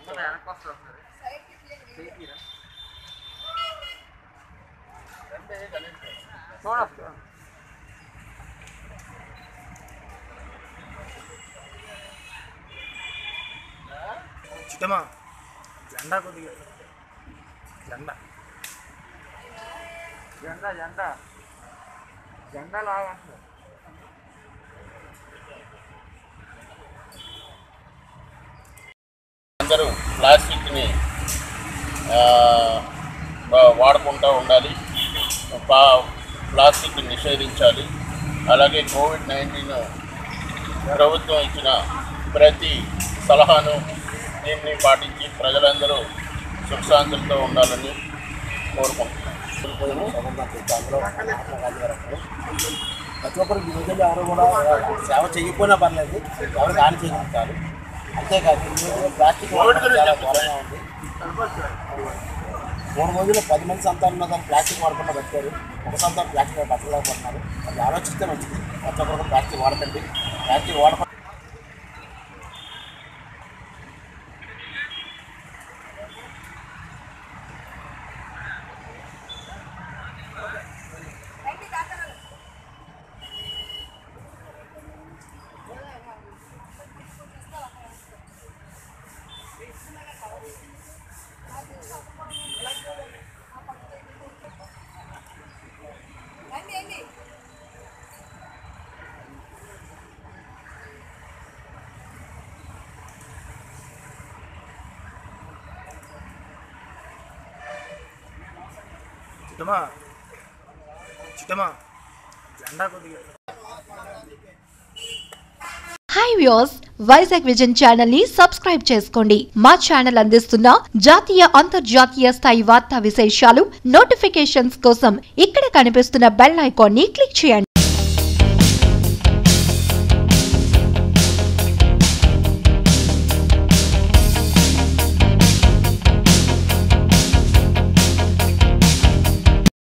చిట్టమా జెండా కొద్దిగా జెండా జెండా జెండా జెండా లాగా అందరూ ప్లాస్టిక్ని వాడకుండా ఉండాలి, ప్లాస్టిక్ నిషేధించాలి. అలాగే కోవిడ్-19 ప్రభుత్వం ఇచ్చిన ప్రతి సలహాను దీన్ని పాటించి ప్రజలందరూ సుఖశాంతులతో ఉండాలని కోరుకుంటున్నాను. ప్రతి ఒక్కరికి ఈ రోజుల్లో ఎవరు కూడా సేవ చేయకపోయినా పర్లేదు, ఎవరికి హాని చేయగలుగుతారు. అంతేకాదు ఈ రోజుల్లో ప్లాస్టిక్ చాలా ఘోరంగా ఉంది. 3 రోజుల్లో 10 మంది సంతానం దాన్ని ప్లాస్టిక్ వాడకుండా పెట్టారు. ఒక సంతానం ప్లాస్టిక్ బట్టలేకపోతున్నారు. అది ఆలోచిస్తే మంచిది. ప్రతి ఒక్కరికి ప్లాస్టిక్ వాడకండి. ప్లాస్టిక్ వాడకండి. చిట్టమా చిట్టమా జెండా కొద్దిగా. Hi viewers, Vizag vision channel ని సబ్స్క్రైబ్ చేసుకోండి. మా ఛానల్ అందిస్తున్న జాతీయ అంతర్జాతీయ స్థాయి వార్తా విశేషాలు నోటిఫికేషన్స్ కోసం ఇక్కడ కనిపిస్తున్న బెల్ ఐకాన్ ని క్లిక్ చేయండి.